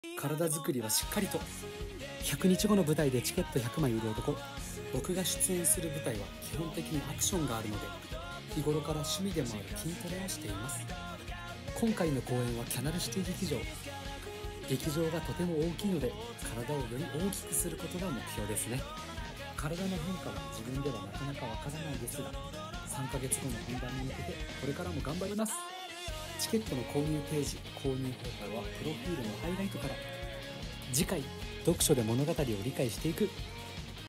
体作りはしっかりと。100日後の舞台でチケット100枚売る男。僕が出演する舞台は基本的にアクションがあるので、日頃から趣味でもある筋トレをしています。今回の公演はキャナルシティ劇場。劇場がとても大きいので、体をより大きくすることが目標ですね。体の変化は自分ではなかなかわからないですが、3ヶ月後の本番に向けてこれからも頑張ります。チケットの購入ページ、購入方法はプロフィールのハイライトから。次回、読書で物語を理解していく。